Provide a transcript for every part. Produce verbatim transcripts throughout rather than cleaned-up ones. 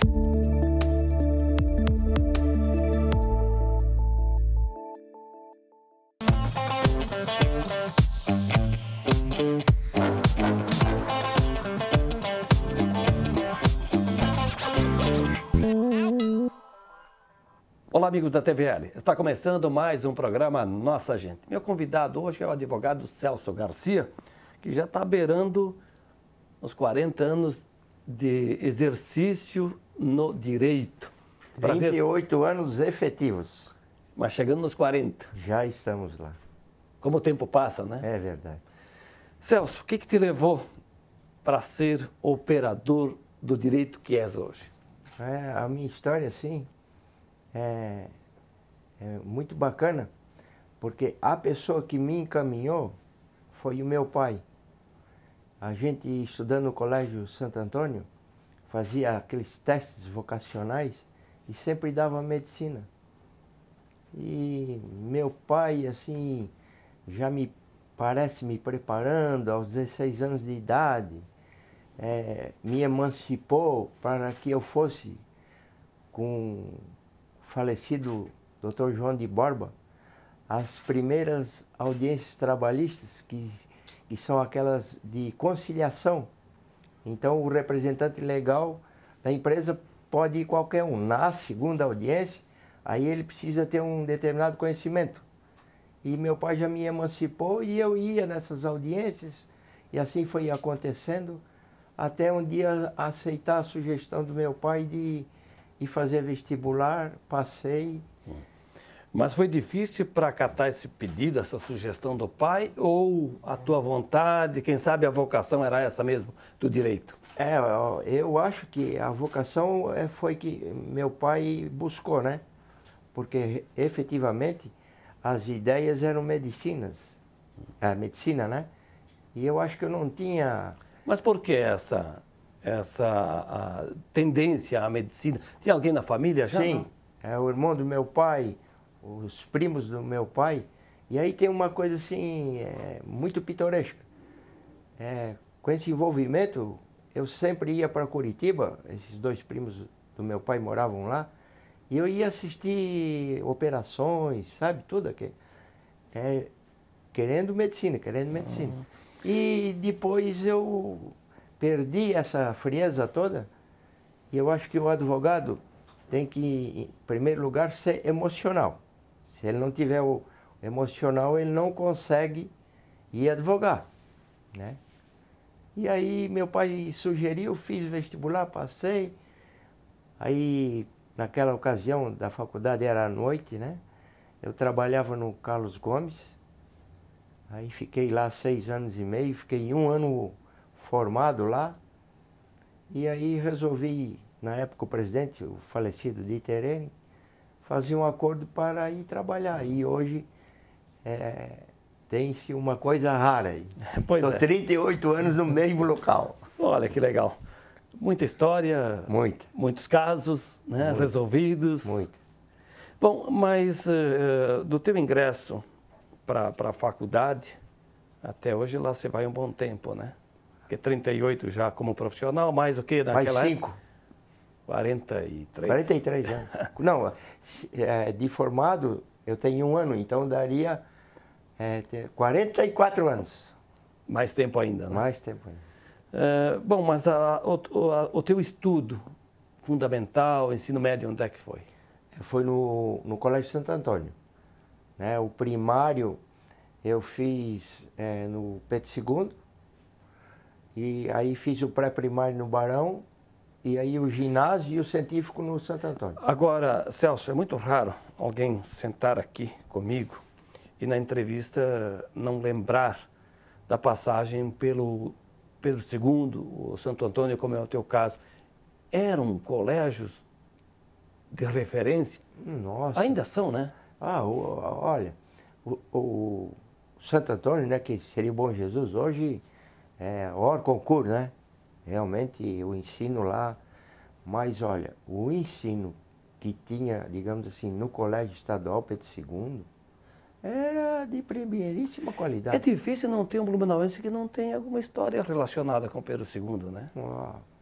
Olá, amigos da T V L. Está começando mais um programa Nossa Gente. Meu convidado hoje é o advogado Celso Garcia, que já está beirando os quarenta anos de exercício no direito. Prazer. trinta e oito anos efetivos. Mas chegando nos quarenta. Já estamos lá. Como o tempo passa, né? É verdade. Celso, o que, que te levou para ser operador do direito que és hoje? É, a minha história, sim, é, é muito bacana, porque a pessoa que me encaminhou foi o meu pai. A gente, estudando no Colégio Santo Antônio, fazia aqueles testes vocacionais e sempre dava medicina. E meu pai, assim, já me parece me preparando aos dezesseis anos de idade, é, me emancipou para que eu fosse com o falecido doutor João de Borba as primeiras audiências trabalhistas, que, que são aquelas de conciliação. Então o representante legal da empresa pode ir qualquer um. Na segunda audiência, aí ele precisa ter um determinado conhecimento. E meu pai já me emancipou e eu ia nessas audiências, e assim foi acontecendo, até um dia aceitar a sugestão do meu pai de ir fazer vestibular, passei. Mas foi difícil para acatar esse pedido, essa sugestão do pai, ou a tua vontade, quem sabe a vocação era essa mesmo, do direito? É, eu acho que a vocação foi que meu pai buscou, né? Porque efetivamente as ideias eram medicinas, a medicina, né? E eu acho que eu não tinha... Mas por que essa, essa a tendência à medicina? Tinha alguém na família já? Sim, não? É o irmão do meu pai, os primos do meu pai. E aí tem uma coisa assim, é, muito pitoresca. É, com esse envolvimento, eu sempre ia para Curitiba, esses dois primos do meu pai moravam lá, e eu ia assistir operações, sabe, tudo aqui. É, querendo medicina, querendo medicina. Uhum. E depois eu perdi essa frieza toda, e eu acho que o advogado tem que, em primeiro lugar, ser emocional. Se ele não tiver o emocional, ele não consegue ir advogar, né? E aí meu pai sugeriu, fiz vestibular, passei. Aí, naquela ocasião da faculdade era à noite, né? Eu trabalhava no Carlos Gomes. Aí fiquei lá seis anos e meio, fiquei um ano formado lá. E aí resolvi, na época o presidente, o falecido Dieter Ehring, fazer um acordo para ir trabalhar. E hoje é, tem-se uma coisa rara aí. Estou é. trinta e oito anos no mesmo local. Olha que legal. Muita história, Muita. muitos casos, né, Muito. resolvidos. Muito. Bom, mas uh, do teu ingresso para a faculdade, até hoje lá você vai um bom tempo, né? Porque trinta e oito já como profissional, mais o que naquela Mais cinco. Época? quarenta e três. quarenta e três anos. Não, é, de formado eu tenho um ano, então daria é, quarenta e quatro anos. Mais tempo ainda, né? Mais tempo ainda. Uh, bom, mas a, o, a, o teu estudo fundamental, ensino médio, onde é que foi? Foi no, no Colégio Santo Antônio. Né? O primário eu fiz é, no Pedro segundo, e aí fiz o pré-primário no Barão, e aí o ginásio e o científico no Santo Antônio. Agora, Celso, é muito raro alguém sentar aqui comigo e na entrevista não lembrar da passagem pelo Pedro segundo, o Santo Antônio, como é o teu caso. Eram colégios de referência? Nossa. Ainda são, né? Ah, o, olha, o, o Santo Antônio, né, que seria o Bom Jesus, hoje é hors concurso, né? Realmente o ensino lá, mas olha, o ensino que tinha, digamos assim, no Colégio Estadual Pedro segundo, era de primeiríssima qualidade. É difícil não ter um blumenauense que não tenha alguma história relacionada com Pedro segundo, né? Ah,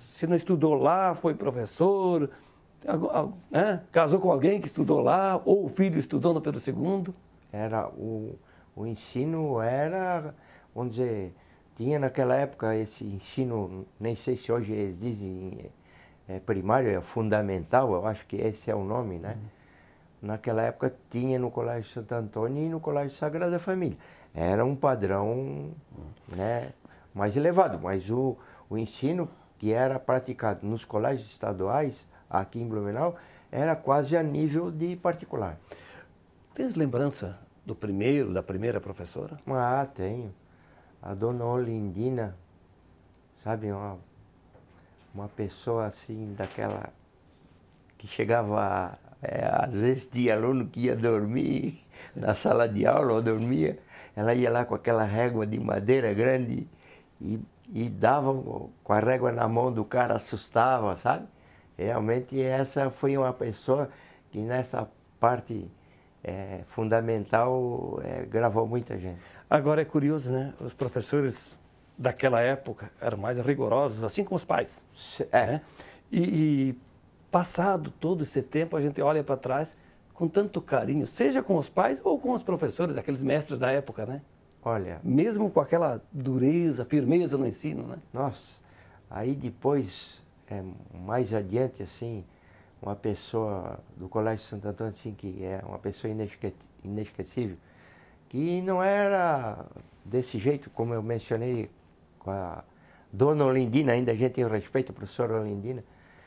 se não estudou lá, foi professor, né? Casou com alguém que estudou lá, ou o filho estudou no Pedro segundo? Era o, o ensino era, vamos dizer, tinha naquela época esse ensino, nem sei se hoje eles dizem é, primário, é fundamental, eu acho que esse é o nome, né? Uhum. Naquela época tinha no Colégio Santo Antônio e no Colégio Sagrada Família. Era um padrão, uhum, né, mais elevado, mas o, o ensino que era praticado nos colégios estaduais, aqui em Blumenau, era quase a nível de particular. Tens lembrança do primeiro, da primeira professora? Ah, tenho. A dona Olindina, sabe, uma, uma pessoa assim, daquela que chegava, é, às vezes tinha aluno que ia dormir na sala de aula ou dormia, ela ia lá com aquela régua de madeira grande e, e dava com a régua na mão do cara, assustava, sabe? Realmente essa foi uma pessoa que nessa parte é, fundamental é, gravou muita gente. Agora é curioso, né? Os professores daquela época eram mais rigorosos, assim como os pais. É. Né? E, e passado todo esse tempo, a gente olha para trás com tanto carinho, seja com os pais ou com os professores, aqueles mestres da época, né? Olha... Mesmo com aquela dureza, firmeza no ensino, né? Nossa, aí depois, é, mais adiante, assim, uma pessoa do Colégio Santo Antônio, assim, que é uma pessoa inesque inesquecível, que não era desse jeito, como eu mencionei com a dona Olindina, ainda a gente tem o respeito à professora Olindina,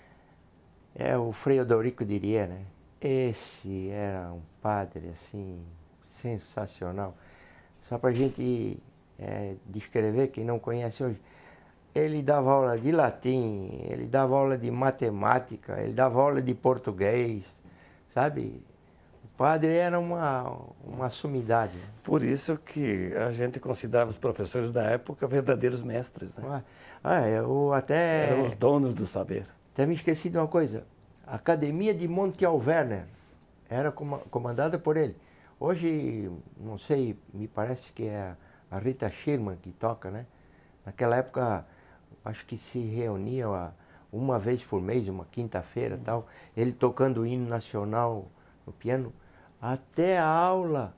é o Frei Odorico diria, né? Esse era um padre, assim, sensacional. Só para a gente é, descrever, quem não conhece hoje, ele dava aula de latim, ele dava aula de matemática, ele dava aula de português, sabe? O padre era uma, uma sumidade. Por isso que a gente considerava os professores da época verdadeiros mestres, né? Ah, eu até... Eram os donos do saber. Até me esqueci de uma coisa. A Academia de Monte Alverner era comandada por ele. Hoje, não sei, me parece que é a Rita Schirman que toca, né? Naquela época, acho que se reunia uma vez por mês, uma quinta-feira e tal, ele tocando o hino nacional no piano, até a aula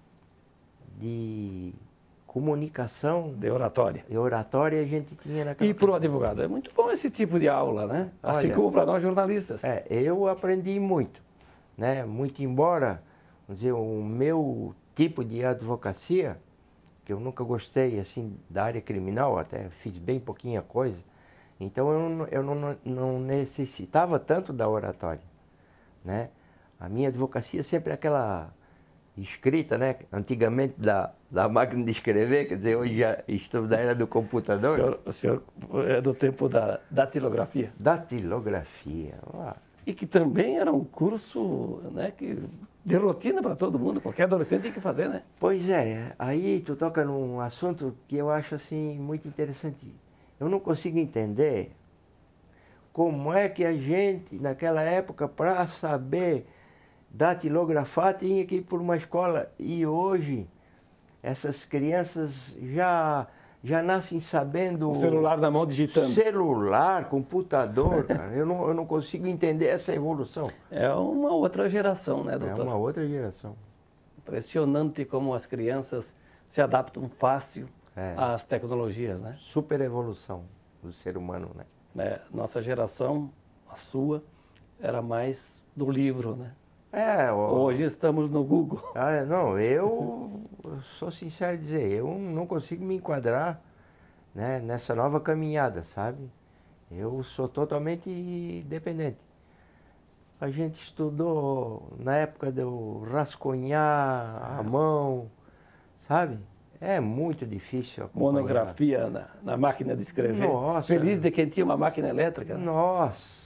de comunicação... De oratória. De oratória a gente tinha naquela... E para o advogado, é muito bom esse tipo de aula, né? Assim Olha, como para nós jornalistas. É, eu aprendi muito, né? Muito embora, vamos dizer, o meu tipo de advocacia, que eu nunca gostei, assim, da área criminal, até fiz bem pouquinha coisa, então eu, não, eu não, não necessitava tanto da oratória, né? A minha advocacia sempre é aquela escrita, né? Antigamente da, da máquina de escrever, quer dizer, hoje já estou da era do computador. O senhor, o senhor é do tempo da datilografia? Datilografia. Ah. E que também era um curso, né, que, de rotina para todo mundo, qualquer adolescente tem que fazer, né? Pois é, aí tu toca num assunto que eu acho assim muito interessante. Eu não consigo entender como é que a gente, naquela época, para saber datilografar, tinha que ir por uma escola. E hoje, essas crianças já, já nascem sabendo... O celular na mão, digitando. Celular, computador, cara. Eu não, eu não consigo entender essa evolução. É uma outra geração, né, doutor? É uma outra geração. Impressionante como as crianças se adaptam fácil é. às tecnologias, né? Super evolução do ser humano, né? É, nossa geração, a sua, era mais do livro, né? É, o... Hoje estamos no Google. Ah, não, eu, eu sou sincero em dizer, eu não consigo me enquadrar, né, nessa nova caminhada, sabe? Eu sou totalmente dependente. A gente estudou na época do rascunhar a mão, sabe? É muito difícil acompanhar. Monografia na, na máquina de escrever. Nossa. Feliz de quem tinha uma máquina elétrica. Nossa.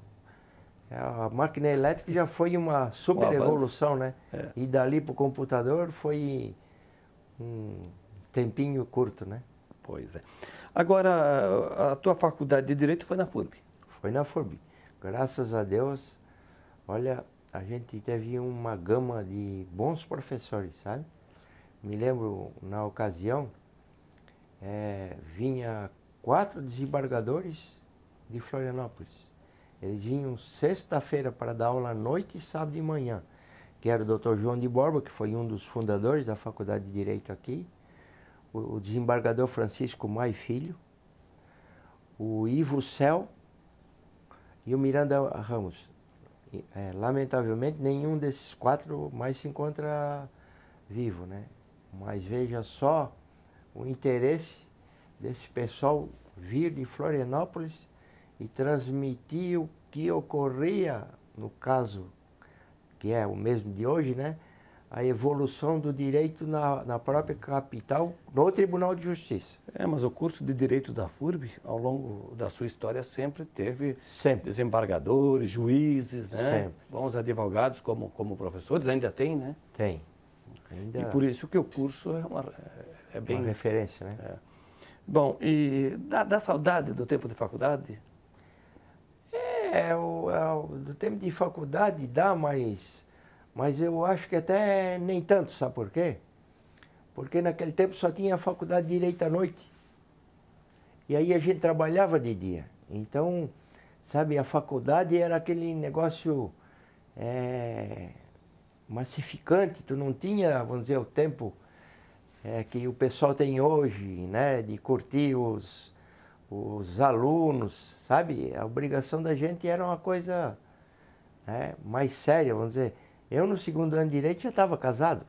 A máquina elétrica já foi uma super um evolução, né? É. E dali para o computador foi um tempinho curto, né? Pois é. Agora, a tua faculdade de Direito foi na F U R B? Foi na F U R B. Graças a Deus, olha, a gente teve uma gama de bons professores, sabe? Me lembro, na ocasião, é, vinha quatro desembargadores de Florianópolis. Eles vinham sexta-feira para dar aula à noite e sábado de manhã, que era o doutor João de Borba, que foi um dos fundadores da Faculdade de Direito aqui, o, o desembargador Francisco Mai Filho, o Ivo Cel e o Miranda Ramos. E, é, lamentavelmente, nenhum desses quatro mais se encontra vivo, né? Mas veja só o interesse desse pessoal vir de Florianópolis e transmitir o que ocorria, no caso, que é o mesmo de hoje, né? A evolução do direito na, na própria capital, no Tribunal de Justiça. É, mas o curso de Direito da F U R B, ao longo da sua história, sempre teve Sempre. desembargadores, juízes, né? Sempre. Bons advogados como, como professores, ainda tem, né? Tem. Ainda E por isso que o curso é, uma, é bem... uma referência, né? É. Bom, e dá, dá saudade do tempo de faculdade? É, o, é, o, do tempo de faculdade dá, mas, mas eu acho que até nem tanto, sabe por quê? Porque naquele tempo só tinha a faculdade de Direito à noite. E aí a gente trabalhava de dia. Então, sabe, a faculdade era aquele negócio é, massificante. Tu não tinha, vamos dizer, o tempo é, que o pessoal tem hoje, né, de curtir os... os alunos, sabe? A obrigação da gente era uma coisa, né, mais séria, vamos dizer. Eu, no segundo ano de Direito, já estava casado.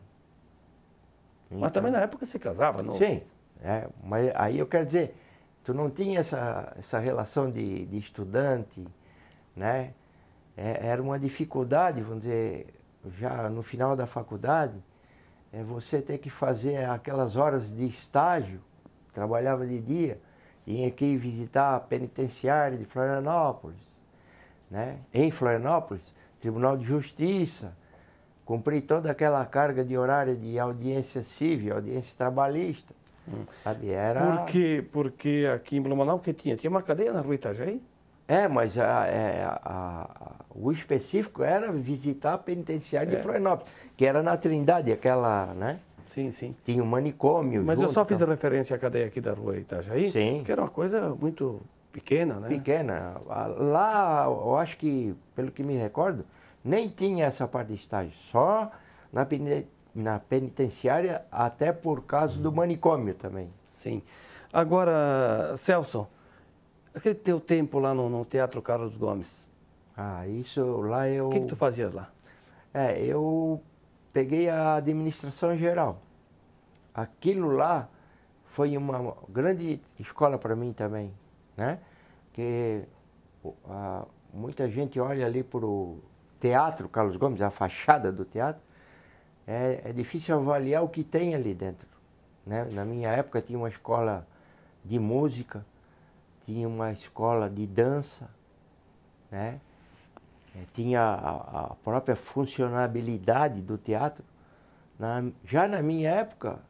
Mas Então, também na época se casava, não? sim, é, mas aí eu quero dizer, tu não tinha essa, essa relação de, de estudante, né? É, era uma dificuldade, vamos dizer, já no final da faculdade, é você ter que fazer aquelas horas de estágio, trabalhava de dia, tinha que ir visitar a penitenciária de Florianópolis, né? Em Florianópolis, Tribunal de Justiça, cumprir toda aquela carga de horário de audiência civil, audiência trabalhista, hum. sabe? Era... Por quê? Porque aqui em Blumenau o que tinha? Tinha uma cadeia na Rua Itajaí? É, mas a, a, a, a, o específico era visitar a penitenciária é. de Florianópolis, que era na Trindade, aquela, né? Sim, sim. Tinha um manicômio. Mas junto, eu só fiz então. referência à cadeia aqui da Rua Itajaí, sim. que era uma coisa muito pequena, né? Pequena. Lá, eu acho que, pelo que me recordo, nem tinha essa parte de estágio, só na, na penitenciária, até por causa do manicômio também. Sim. Agora, Celso, aquele teu tempo lá no, no Teatro Carlos Gomes. Ah, isso lá eu... O que, que tu fazias lá? É, eu peguei a administração geral. Aquilo lá foi uma grande escola para mim também, né? Porque a, muita gente olha ali para o Teatro Carlos Gomes, a fachada do teatro, é, é difícil avaliar o que tem ali dentro, né? Na minha época tinha uma escola de música, tinha uma escola de dança, né? Tinha a, a própria funcionabilidade do teatro. Na, já na minha época,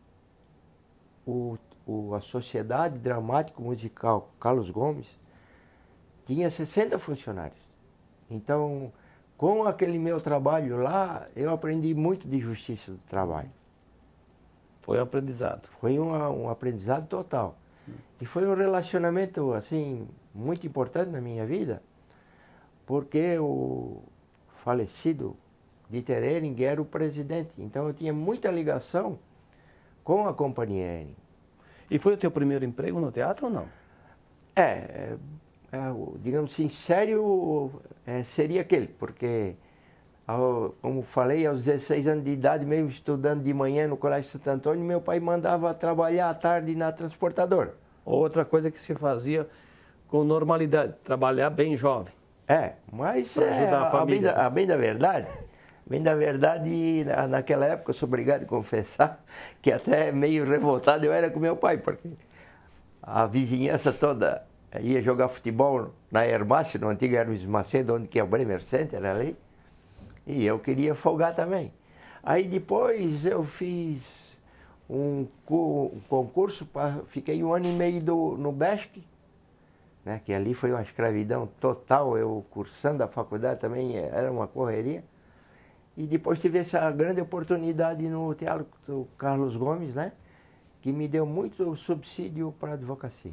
o, o, a Sociedade Dramático Musical Carlos Gomes tinha sessenta funcionários. Então, com aquele meu trabalho lá, eu aprendi muito de justiça do trabalho. Foi um aprendizado. Foi um, um aprendizado total. Hum. E foi um relacionamento, assim, muito importante na minha vida, porque o falecido Dieter Hering era o presidente. Então, eu tinha muita ligação com a Companhia Hering. E foi o teu primeiro emprego no teatro ou não? É, é, é digamos assim, sério é, seria aquele, porque, ao, como falei, aos dezesseis anos de idade, mesmo estudando de manhã no Colégio Santo Antônio, meu pai mandava trabalhar à tarde na transportadora. Outra coisa que se fazia com normalidade, trabalhar bem jovem. É, mas é, ajudar a, a, bem família. da, a bem da verdade, bem da verdade, na, naquela época, eu sou obrigado a confessar, que até meio revoltado eu era com meu pai, porque a vizinhança toda ia jogar futebol na Hermácia, no antigo Hermes Macedo, onde que é o Bremer Center, ali, e eu queria folgar também. Aí depois eu fiz um, um concurso, pra, fiquei um ano e meio do, no B E S C, né, que ali foi uma escravidão total, eu cursando a faculdade também era uma correria. E depois tive essa grande oportunidade no Teatro Carlos Gomes, né, que me deu muito subsídio para a advocacia. Hum.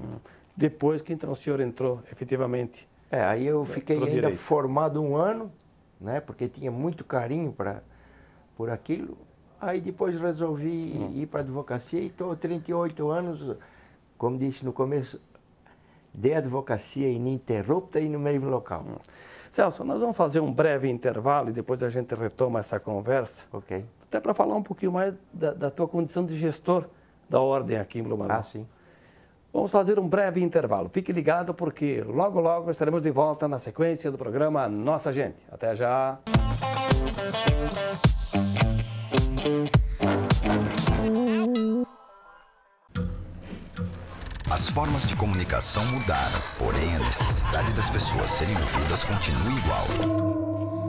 depois que então o senhor entrou efetivamente. É, aí eu fiquei ainda direito. formado um ano, né? Porque tinha muito carinho pra, por aquilo. Aí depois resolvi hum. ir para a advocacia e estou trinta e oito anos, como disse no começo, de advocacia ininterrupta e no mesmo local. Hum. Celso, nós vamos fazer um breve intervalo e depois a gente retoma essa conversa. Ok. Até para falar um pouquinho mais da, da tua condição de gestor da ordem aqui em Blumenau. Ah, sim. Vamos fazer um breve intervalo. Fique ligado porque logo, logo estaremos de volta na sequência do programa Nossa Gente. Até já! As formas de comunicação mudaram, porém a necessidade das pessoas serem ouvidas continua igual.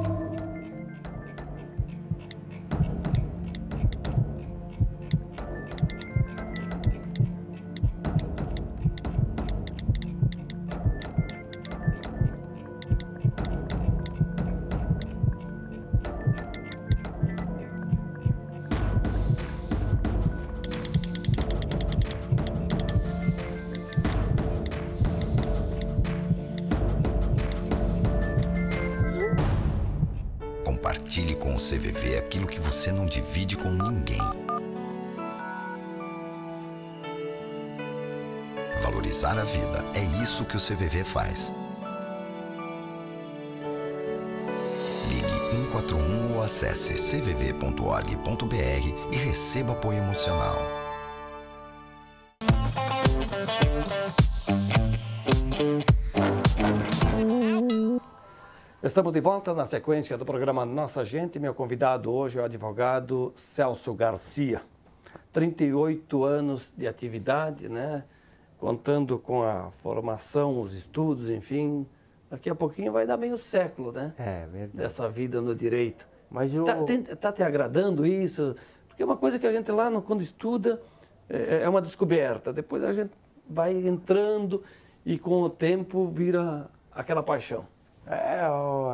Compartilhe com o C V V aquilo que você não divide com ninguém. Valorizar a vida, é isso que o C V V faz. Ligue um quatro um ou acesse c v v ponto org ponto b r e receba apoio emocional. Estamos de volta na sequência do programa Nossa Gente. Meu convidado hoje é o advogado Celso Garcia. trinta e oito anos de atividade, né? Contando com a formação, os estudos, enfim. Daqui a pouquinho vai dar meio século, né? É, verdade. Dessa vida no direito. Mas eu... Tá, tá te agradando isso? Porque é uma coisa que a gente lá, no, quando estuda, é, é uma descoberta. Depois a gente vai entrando e com o tempo vira aquela paixão. É,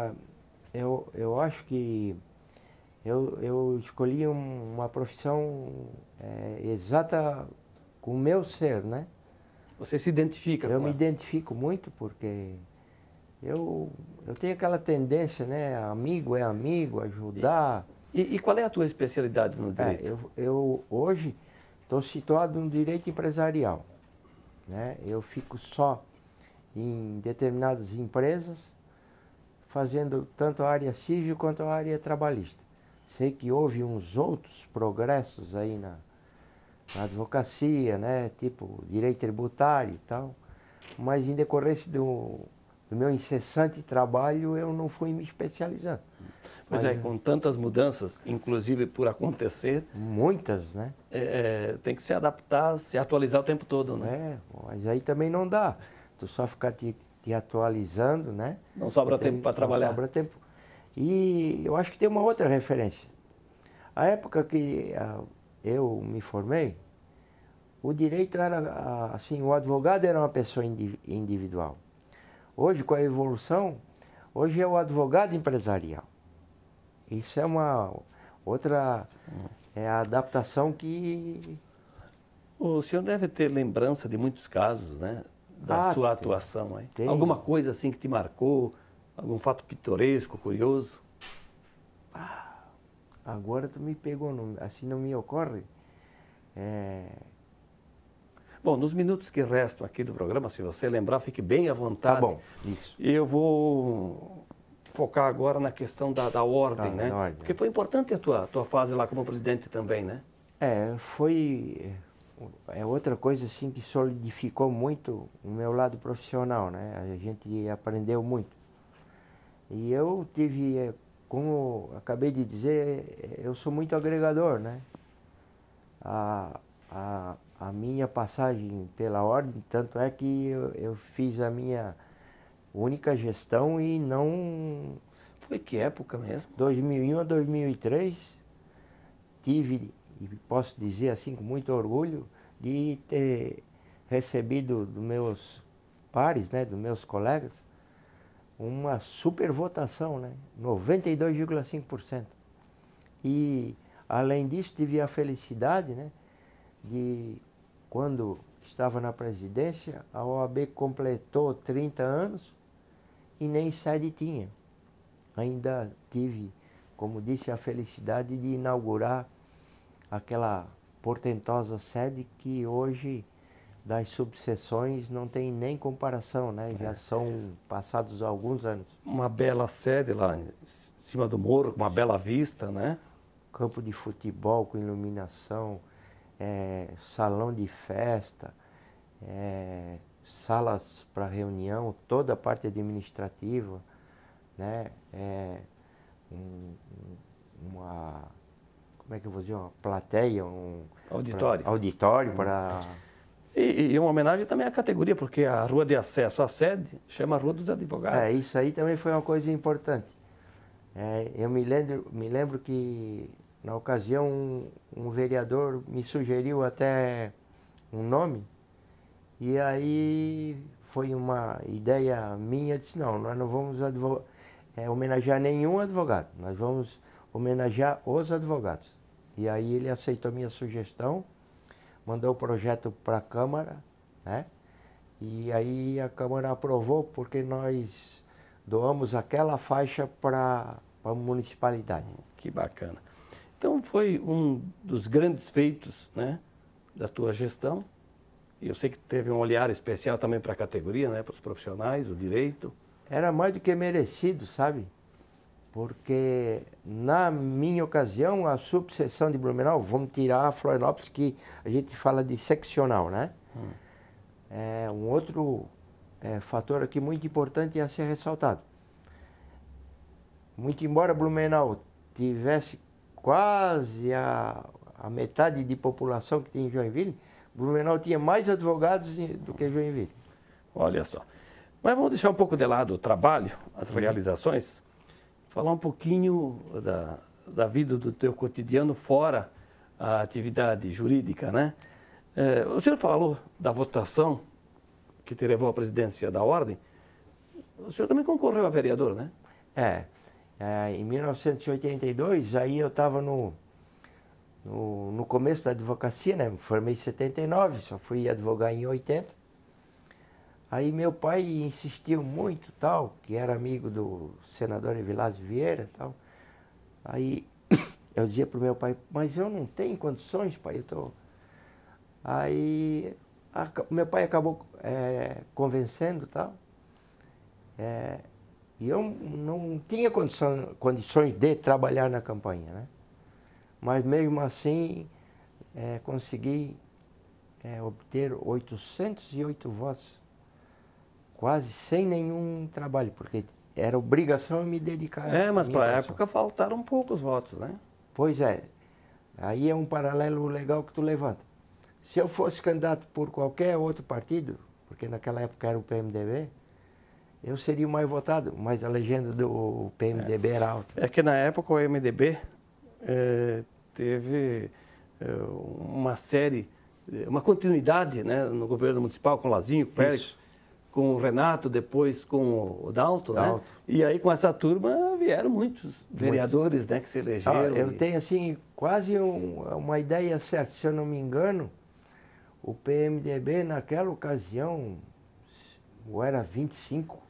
eu, eu acho que eu, eu escolhi um, uma profissão é, exata com o meu ser, né? Você se identifica Eu com me ela. identifico muito porque eu, eu tenho aquela tendência, né? Amigo é amigo, ajudar. E, e qual é a tua especialidade no direito? É, eu, eu hoje estou situado no direito empresarial, né? Eu fico só em determinadas empresas, fazendo tanto a área civil quanto a área trabalhista. Sei que houve uns outros progressos aí na, na advocacia, né, tipo direito tributário e tal, mas em decorrência do, do meu incessante trabalho eu não fui me especializando. Pois mas, é, com tantas mudanças, inclusive por acontecer, muitas, né? É, tem que se adaptar, se atualizar o tempo todo, né? É, mas aí também não dá. Tu só ficar te te atualizando, né? Não sobra tempo para trabalhar. Não sobra tempo. E eu acho que tem uma outra referência. A época que uh, eu me formei, o direito era, uh, assim, o advogado era uma pessoa indiv individual. Hoje, com a evolução, hoje é o advogado empresarial. Isso é uma outra é a adaptação que... O senhor deve ter lembrança de muitos casos, né? Da Ah, sua tem, atuação aí. tem. Alguma coisa assim que te marcou? Algum fato pitoresco, curioso? Ah, agora tu me pegou, não, assim não me ocorre. É... Bom, nos minutos que restam aqui do programa, se você lembrar, fique bem à vontade. Tá bom, isso. E eu vou focar agora na questão da, da ordem, Tá, né? da ordem. Porque foi importante a tua, tua fase lá como presidente também, né? É, foi... É outra coisa assim que solidificou muito o meu lado profissional, né? A gente aprendeu muito. E eu tive, como acabei de dizer, eu sou muito agregador, né? A, a, a minha passagem pela ordem, tanto é que eu, eu fiz a minha única gestão e não... Foi que época mesmo? dois mil e um a dois mil e três, tive... e posso dizer assim com muito orgulho, de ter recebido dos meus pares, né, dos meus colegas, uma super votação, né, noventa e dois vírgula cinco por cento. E, além disso, tive a felicidade, né, de, quando estava na presidência, a O A B completou trinta anos e nem sede tinha. Ainda tive, como disse, a felicidade de inaugurar aquela portentosa sede que hoje, das subseções, não tem nem comparação, né? Já são passados alguns anos. Uma bela sede lá em cima do morro, com uma bela vista, né? Campo de futebol com iluminação, é, salão de festa, é, salas para reunião, toda a parte administrativa, né? É, um, uma, como é que eu vou dizer, uma plateia, um auditório, pra, auditório para... E, e uma homenagem também à categoria, porque a rua de acesso à sede chama Rua dos Advogados. É, isso aí também foi uma coisa importante. É, eu me lembro, me lembro que, na ocasião, um, um vereador me sugeriu até um nome, e aí foi uma ideia minha, disse, não, nós não vamos advo é, homenagear nenhum advogado, nós vamos homenagear os advogados. E aí ele aceitou minha sugestão, mandou o projeto para a Câmara, né? E aí a Câmara aprovou porque nós doamos aquela faixa para a municipalidade. Que bacana. Então foi um dos grandes feitos, né, da tua gestão. E eu sei que teve um olhar especial também para a categoria, né, para os profissionais, o direito. Era mais do que merecido, sabe? Porque, na minha ocasião, a subseção de Blumenau, vamos tirar a Florianópolis, que a gente fala de seccional, né? Hum. É um outro é, fator aqui muito importante a ser ressaltado. Muito embora Blumenau tivesse quase a, a metade de população que tem em Joinville, Blumenau tinha mais advogados do que Joinville. Olha só. Mas vamos deixar um pouco de lado o trabalho, as realizações, falar um pouquinho da, da vida do teu cotidiano fora a atividade jurídica, né? É, o senhor falou da votação que te levou à presidência da Ordem. O senhor também concorreu a vereador, né? É. é em mil novecentos e oitenta e dois, aí eu estava no, no, no começo da advocacia, né? Me formei em setenta e nove, só fui advogar em oitenta. Aí meu pai insistiu muito, tal, que era amigo do senador Evilásio Vieira, tal. Aí eu dizia para o meu pai, mas eu não tenho condições, pai, eu tô... Aí a, meu pai acabou é, convencendo, tal. É, e eu não tinha condição, condições de trabalhar na campanha, né? Mas mesmo assim é, consegui é, obter oitocentos e oito votos. Quase sem nenhum trabalho, porque era obrigação eu me dedicar. É, mas para a época faltaram poucos votos, né? Pois é. Aí é um paralelo legal que tu levanta. Se eu fosse candidato por qualquer outro partido, porque naquela época era o P M D B, eu seria o mais votado, mas a legenda do P M D B é. era alta. É que na época o P M D B é, teve é, uma série, uma continuidade, né, no governo municipal, com o Lazinho, com o Pérez, com o Renato, depois com o Dalto, Dalto. Né? E aí com essa turma vieram muitos vereadores, Muito. né, que se elegeram. Ah, eu e... tenho assim quase um, uma ideia certa, se eu não me engano, o P M D B naquela ocasião, ou era vinte e cinco,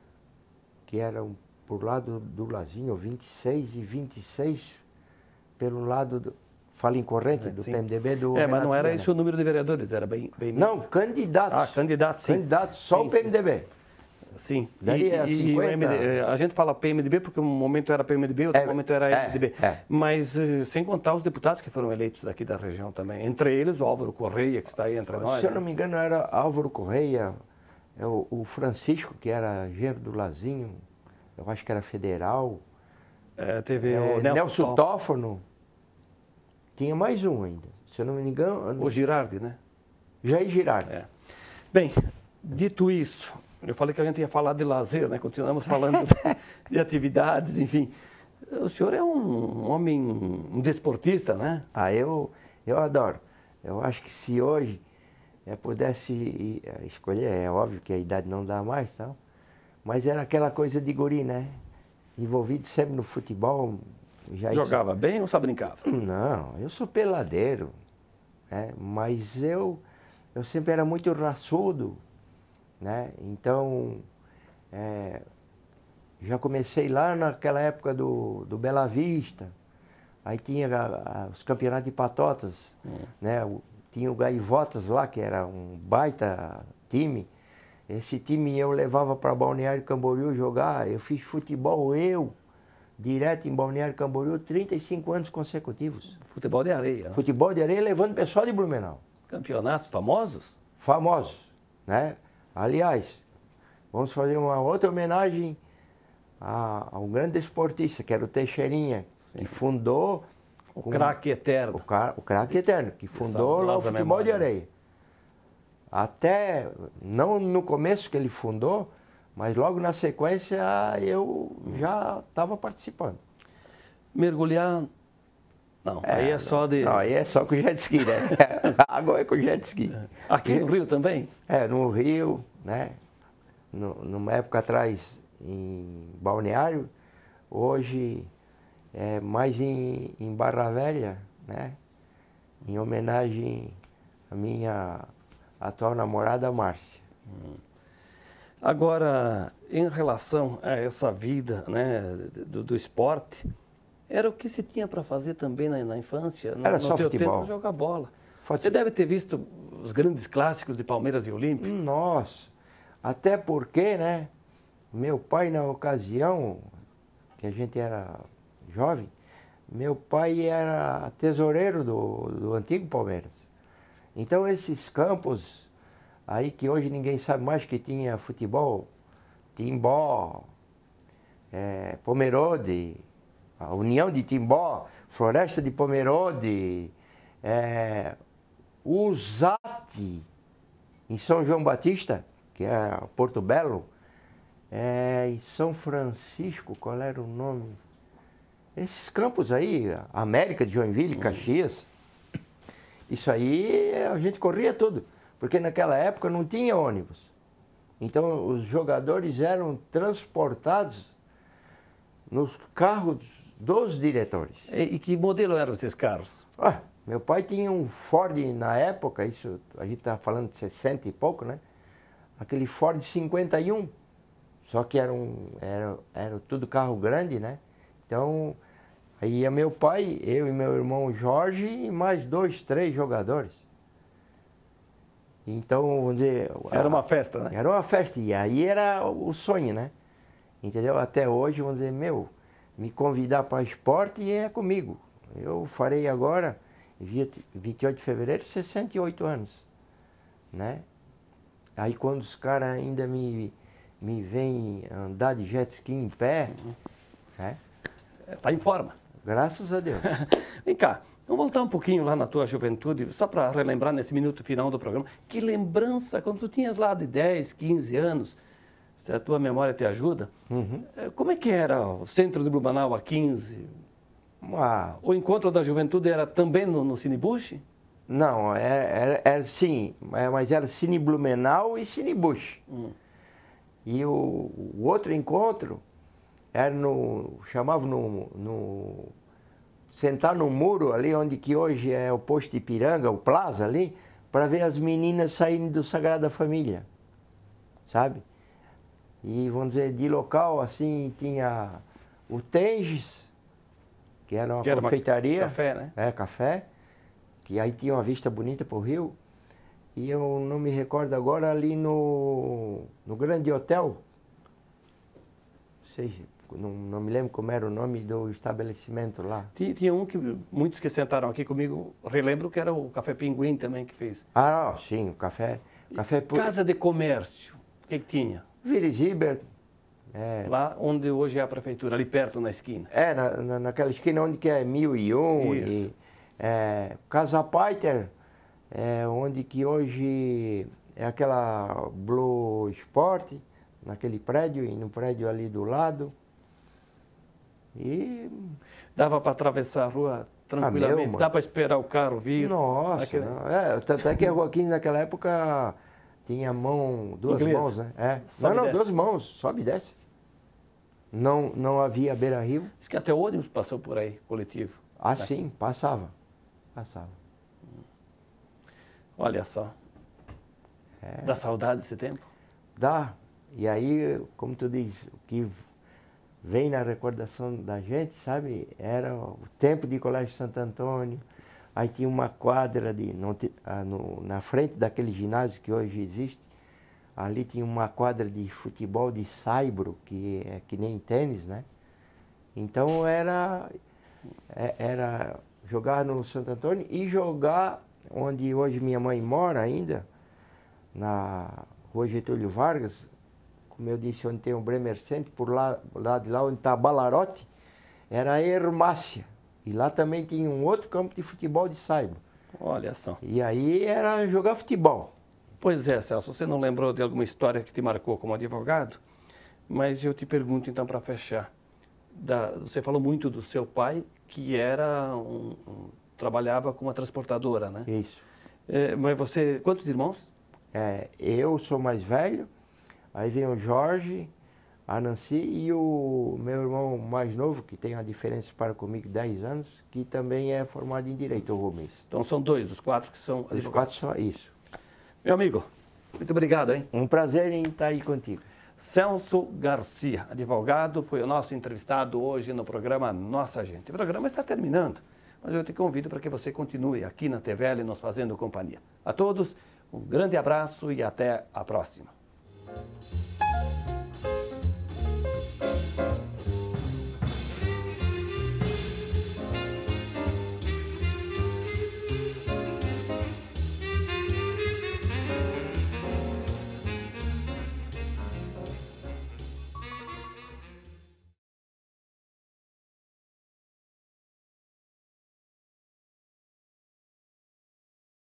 que eram por lado do Lazinho, vinte e seis e vinte e seis pelo lado do... Fala em corrente, é, do sim. P M D B do... É, mas Renato não era Viana. esse o número de vereadores, era bem... bem não, candidatos. Ah, candidatos, sim. Candidatos, só sim, o P M D B. Sim. Sim. Daí é e, e o M D B, a gente fala P M D B porque um momento era P M D B, outro é, momento era é, M D B. É. Mas sem contar os deputados que foram eleitos daqui da região também. Entre eles o Álvaro Correia, que está aí entre nós. Se eu né? não me engano era Álvaro Correia, o, o Francisco, que era genro do Lazinho, eu acho que era federal. É, teve é, o Nelson, Nelson Tófano. Tinha mais um ainda, se eu não me engano. O Girardi, né? Jair Girardi. É. Bem, dito isso, eu falei que a gente ia falar de lazer, né? Continuamos falando de atividades, enfim. O senhor é um homem, um desportista, né? Ah, eu, eu adoro. Eu acho que se hoje eu pudesse escolher, é óbvio que a idade não dá mais, tal, mas era aquela coisa de guri, né? Envolvido sempre no futebol. Já Jogava isso... bem ou só brincava? Não, eu sou peladeiro, né? Mas eu, eu sempre era muito raçudo, né? Então, é, já comecei lá naquela época do, do Bela Vista, aí tinha a, a, os campeonatos de patotas, hum. né? O, tinha o Gaivotas lá, que era um baita time. Esse time eu levava para Balneário Camboriú jogar, eu fiz futebol, eu, direto em Balneário Camboriú, trinta e cinco anos consecutivos. Futebol de areia. Futebol de areia levando pessoal de Blumenau. Campeonatos famosos? Famosos, né? Aliás, vamos fazer uma outra homenagem a, a um grande esportista, que era o Teixeirinha, Sim. que fundou... O craque eterno. O, o craque eterno, que fundou lá o futebol memória. de areia. Até, não no começo que ele fundou, mas logo na sequência eu já estava participando. Mergulhar, não, é, aí é só de... Não, aí é só com jet ski, né? A água é com jet ski. Aqui no Rio também? É, no Rio, né? No, numa época atrás em Balneário, hoje é mais em, em Barra Velha, né? Em homenagem à minha atual namorada Márcia. Hum. Agora, em relação a essa vida, né, do, do esporte, era o que se tinha para fazer também na, na infância? No, era só no teu futebol. Tempo, jogar bola. Fute... Você deve ter visto os grandes clássicos de Palmeiras e Olímpia? Nossa, até porque, né, meu pai na ocasião, que a gente era jovem, meu pai era tesoureiro do, do antigo Palmeiras. Então esses campos aí que hoje ninguém sabe mais que tinha futebol, Timbó, é, Pomerode, a União de Timbó, Floresta de Pomerode, é, Uzate, em São João Batista, que é Porto Belo, é, em São Francisco, qual era o nome? Esses campos aí, América de Joinville, Caxias, isso aí a gente corria tudo, porque naquela época não tinha ônibus. Então os jogadores eram transportados nos carros dos diretores. E, e que modelo eram esses carros? Ah, meu pai tinha um Ford na época, isso a gente está falando de sessenta e pouco, né? Aquele Ford cinquenta e um, só que era, um, era, era tudo carro grande, né? Então, aí ia meu pai, eu e meu irmão Jorge e mais dois, três jogadores. Então, vamos dizer... Era uma festa, né? Era uma festa, e aí era o sonho, né? Entendeu? Até hoje, vamos dizer, meu, me convidar para esporte é comigo. Eu farei agora, vinte e oito de fevereiro, sessenta e oito anos, né? Aí quando os caras ainda me, me veem andar de jet ski em pé, uhum. né? Tá em forma. Graças a Deus. Vem cá, vamos voltar um pouquinho lá na tua juventude, só para relembrar nesse minuto final do programa. Que lembrança, quando tu tinhas lá de dez, quinze anos, se a tua memória te ajuda, uhum. como é que era o centro de Blumenau há quinze? Uau. O encontro da juventude era também no, no Cine Bush? Não, era, era, era sim, mas era Cine Blumenau e Cine Bush. Hum. E o, o outro encontro era no, chamava no, no, sentar no muro ali onde que hoje é o posto Ipiranga, o Plaza ali, para ver as meninas saindo do Sagrada Família, sabe? E vamos dizer, de local assim tinha o Tenges, que era uma que era confeitaria. Uma café, né? É, café. Que aí tinha uma vista bonita para o rio, e eu não me recordo agora ali no, no Grande Hotel, sei, não, não me lembro como era o nome do estabelecimento lá. Tinha, tinha um que muitos que sentaram aqui comigo, relembro que era o Café Pinguim também que fez. Ah, sim, o café... café Casa de Comércio, o que, que tinha? Viriziber. É, lá onde hoje é a prefeitura, ali perto na esquina. É, na, na, naquela esquina onde que é mil e um. Isso. E, É, Casa Paiter, é, onde que hoje é aquela Blue Sport, naquele prédio e no prédio ali do lado. E dava para atravessar a rua tranquilamente, ah, meu, dá para esperar o carro vir. Nossa, naquele... é, tanto é que a Rua quinze naquela época tinha mão, duas Inglês. mãos, né? É. Não, não, duas mãos, sobe e desce. Não, não havia beira-rio. Diz que até o ônibus passou por aí, coletivo. Ah, né? Sim, passava. Passava. Olha só. É. Dá saudade desse tempo? Dá. E aí, como tu diz, o que vem na recordação da gente, sabe, era o tempo de Colégio Santo Antônio. Aí tinha uma quadra de, no, no, na frente daquele ginásio que hoje existe, ali tinha uma quadra de futebol de saibro, que é que nem tênis, né? Então era, era jogar no Santo Antônio e jogar onde hoje minha mãe mora ainda, na Rua Getúlio Vargas, como eu disse, onde tem o Bremer Center, por lá, lá de lá onde está Balarote, era a Hermácia. E lá também tinha um outro campo de futebol de saibro. Olha só. E aí era jogar futebol. Pois é, Celso, você não lembrou de alguma história que te marcou como advogado? Mas eu te pergunto então para fechar. Da, você falou muito do seu pai, que era um, um, trabalhava com uma transportadora, né? Isso. É, mas você, quantos irmãos? É, eu sou mais velho, aí vem o Jorge, a Nancy e o meu irmão mais novo, que tem uma diferença para comigo, dez anos, que também é formado em Direito, o Rubens. Então são dois dos quatro que são advogados. Os quatro são isso. Meu amigo, muito obrigado, hein? Um prazer em estar aí contigo. Celso Garcia, advogado, foi o nosso entrevistado hoje no programa Nossa Gente. O programa está terminando, mas eu te convido para que você continue aqui na T V L nos fazendo companhia. A todos, um grande abraço e até a próxima.